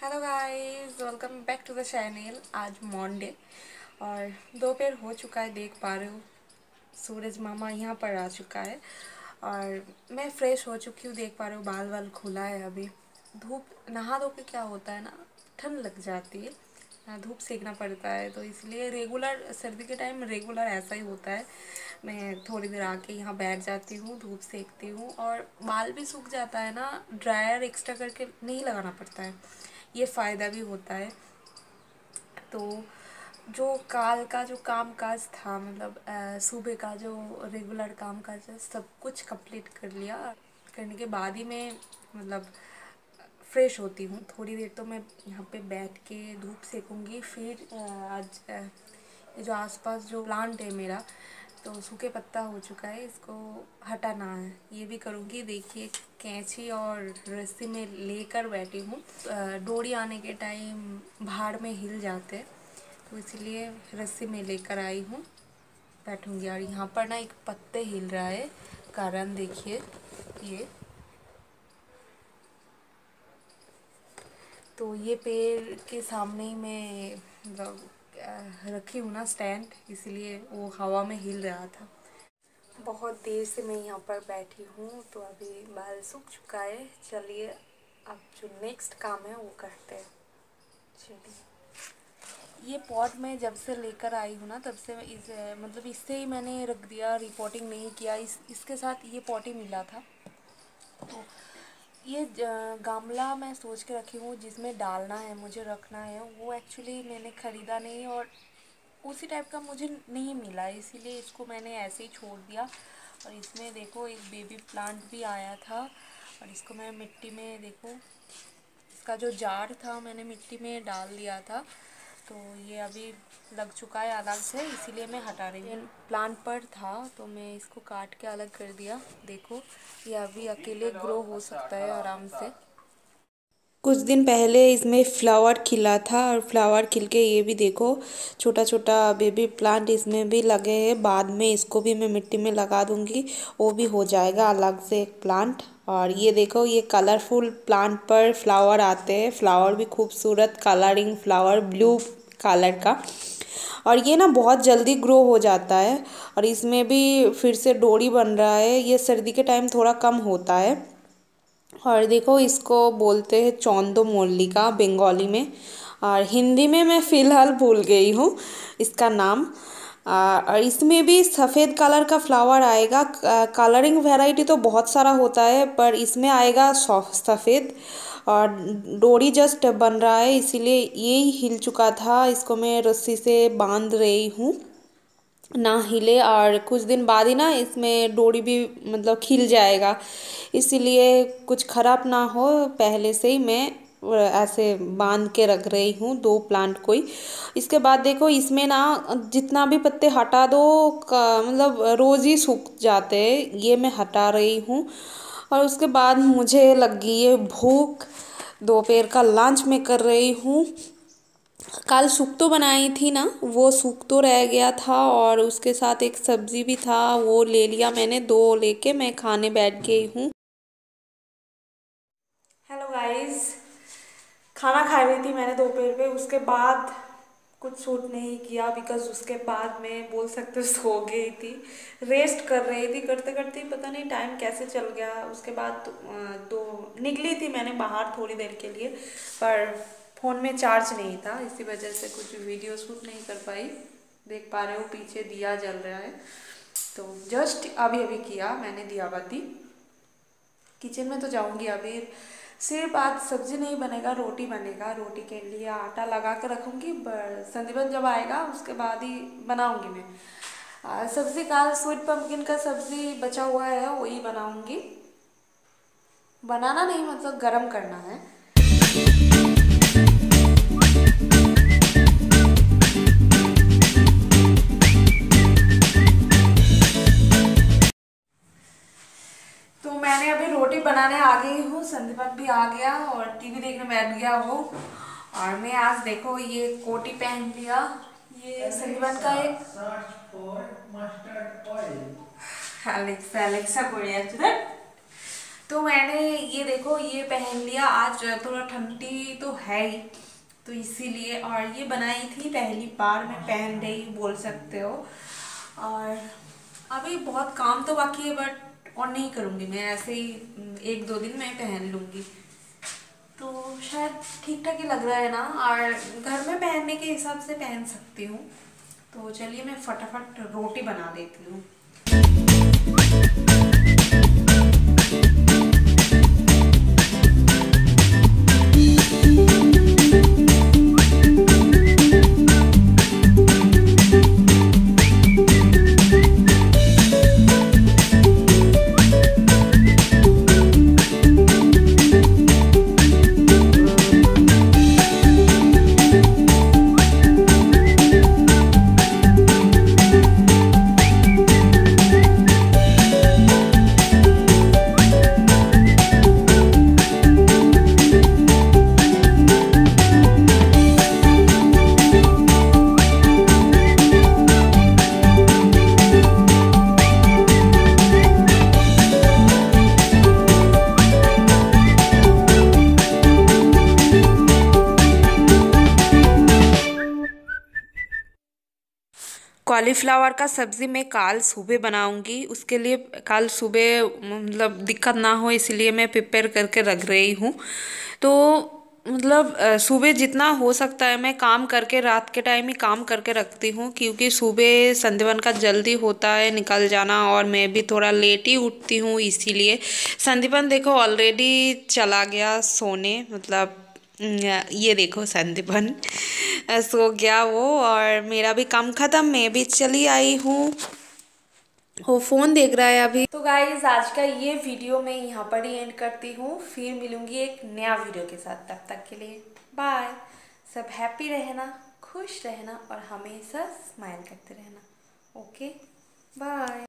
Hello guys, welcome back to the channel. आज Monday और दोपहर हो चुका है, देख पा रहे हो। सूरज मामा यहाँ पर आ चुका है और मैं फ्रेश हो चुकी हूँ, देख पा रहे हो। बाल वाल खुला है अभी। धूप नहा धो के क्या होता है ना, ठंड लग जाती है, धूप सेकना पड़ता है, तो इसलिए रेगुलर सर्दी के टाइम रेगुलर ऐसा ही होता है। मैं थोड़ी देर आके यहाँ बैठ जाती हूँ, धूप सेकती हूँ और बाल भी सूख जाता है ना। ड्रायर एक्स्ट्रा करके नहीं लगाना पड़ता है, ये फ़ायदा भी होता है। तो जो काल का जो काम काज था, मतलब सुबह का जो रेगुलर काम काज है, सब कुछ कंप्लीट कर लिया। करने के बाद ही मैं मतलब फ्रेश होती हूँ। थोड़ी देर तो मैं यहाँ पे बैठ के धूप सेकूँगी। फिर आज ये जो आसपास जो प्लांट है मेरा, तो सूखे पत्ता हो चुका है, इसको हटाना है, ये भी करूँगी। देखिए, कैंची और रस्सी में लेकर बैठी हूँ। डोरी आने के टाइम भाड़ में हिल जाते, तो इसलिए रस्सी में लेकर आई हूँ, बैठूँगी। और यहाँ पर ना एक पत्ते हिल रहा है, कारण देखिए ये। तो ये पेड़ के सामने ही मैं मतलब रखी हूँ ना स्टैंड, इसलिए वो हवा में हिल रहा था। बहुत देर से मैं यहाँ पर बैठी हूँ, तो अभी बाल सूख चुका है। चलिए अब जो नेक्स्ट काम है वो करते हैं। चलिए, ये पॉट मैं जब से लेकर आई हूँ ना, तब से इस मतलब इससे ही मैंने रख दिया, रिपोर्टिंग नहीं किया। इसके साथ ये पॉट ही मिला था। तो ये गमला मैं सोच के रखी हूँ जिसमें डालना है, मुझे रखना है। वो एक्चुअली मैंने ख़रीदा नहीं और उसी टाइप का मुझे नहीं मिला, इसीलिए इसको मैंने ऐसे ही छोड़ दिया। और इसमें देखो एक बेबी प्लांट भी आया था, और इसको मैं मिट्टी में, देखो इसका जो जार था मैंने मिट्टी में डाल दिया था, तो ये अभी लग चुका है अलग से, इसीलिए मैं हटा रही हूँ। प्लांट पर था तो मैं इसको काट के अलग कर दिया। देखो ये अभी अकेले ग्रो हो सकता है आराम से। कुछ दिन पहले इसमें फ्लावर खिला था और फ्लावर खिल के ये भी देखो छोटा छोटा बेबी प्लांट इसमें भी लगे हैं। बाद में इसको भी मैं मिट्टी में लगा दूंगी, वो भी हो जाएगा अलग से एक प्लांट। और ये देखो, ये कलरफुल प्लांट पर फ्लावर आते हैं, फ्लावर भी खूबसूरत कलरिंग फ्लावर, ब्लू कलर का। और ये ना बहुत जल्दी ग्रो हो जाता है। और इसमें भी फिर से डोरी बन रहा है, ये सर्दी के टाइम थोड़ा कम होता है। और देखो, इसको बोलते हैं चौंदो मल्लिका बंगाली में, और हिंदी में मैं फ़िलहाल भूल गई हूँ इसका नाम। और इसमें भी सफ़ेद कलर का फ्लावर आएगा। कलरिंग वैरायटी तो बहुत सारा होता है, पर इसमें आएगा सफ़ेद। और डोरी जस्ट बन रहा है, इसीलिए ये ही हिल चुका था, इसको मैं रस्सी से बांध रही हूँ ना हिले। और कुछ दिन बाद ही ना इसमें डोरी भी मतलब खिल जाएगा, इसीलिए कुछ ख़राब ना हो पहले से ही मैं ऐसे बांध के रख रही हूँ दो प्लांट को ही। इसके बाद देखो, इसमें ना जितना भी पत्ते हटा दो मतलब रोज़ ही सूख जाते हैं, ये मैं हटा रही हूँ। और उसके बाद मुझे लगी है भूख, दोपहर का लंच मैं कर रही हूँ। कल सुक्तो बनाई थी ना, वो सुक्तो रह गया था और उसके साथ एक सब्जी भी था, वो ले लिया मैंने, दो लेके मैं खाने बैठ गई हूँ। हेलो गाइस, खाना खा रही थी मैंने दोपहर पे, उसके बाद कुछ शूट नहीं किया बिकॉज उसके बाद मैं बोल सकते हो सो गई थी, रेस्ट कर रही थी। करते करते पता नहीं टाइम कैसे चल गया। उसके बाद तो निकली थी मैंने बाहर थोड़ी देर के लिए, पर फ़ोन में चार्ज नहीं था, इसी वजह से कुछ वीडियो शूट नहीं कर पाई। देख पा रहे हो पीछे दिया जल रहा है, तो जस्ट अभी अभी किया मैंने दिया बाती। किचन में तो जाऊंगी अभी। सिर्फ आज सब्जी नहीं बनेगा, रोटी बनेगा। रोटी के लिए आटा लगा के रखूंगी, संदीपन जब आएगा उसके बाद ही बनाऊंगी मैं। सब्जी का स्वीट पम्पकिन का सब्जी बचा हुआ है, वही बनाऊंगी। बनाना नहीं, मतलब गरम करना है। तो मैंने अभी रोटी बनाने आ गई हूँ, संदीपन भी आ गया और टीवी देखने बैठ गया वो। और मैं आज देखो ये कोटी पहन लिया, ये संदीपन का एक एलेक्सा एलेक्सा করে যাচ্ছে দেখ। तो मैंने ये देखो ये पहन लिया। आज थोड़ा ठंडी तो है ही, तो इसीलिए। और ये बनाई थी पहली बार मैं पहन रही बोल सकते हो। और अभी बहुत काम तो बाकी है, बट और नहीं करूँगी मैं, ऐसे ही 1-2 दिन में पहन लूँगी। तो शायद ठीक ठाक ही लग रहा है ना, और घर में पहनने के हिसाब से पहन सकती हूँ। तो चलिए मैं फटाफट रोटी बना देती हूँ। कॉलीफ्लावर का सब्ज़ी मैं कल सुबह बनाऊंगी। उसके लिए कल सुबह मतलब दिक्कत ना हो इसलिए मैं प्रिपेयर करके रख रही हूँ। तो मतलब सुबह जितना हो सकता है मैं काम करके रात के टाइम ही काम करके रखती हूँ, क्योंकि सुबह संध्यावन का जल्दी होता है निकल जाना, और मैं भी थोड़ा लेट ही उठती हूँ इसीलिए। संदीपन देखो ऑलरेडी चला गया सोने, मतलब ये देखो संदीपन सो गया वो, और मेरा भी काम खत्म, मैं भी चली आई हूँ। वो फोन देख रहा है अभी। तो गाइज आज का ये वीडियो मैं यहाँ पर ही एंड करती हूँ, फिर मिलूंगी एक नया वीडियो के साथ। तब तक के लिए बाय। सब हैप्पी रहना, खुश रहना और हमेशा स्माइल करते रहना। Okay bye.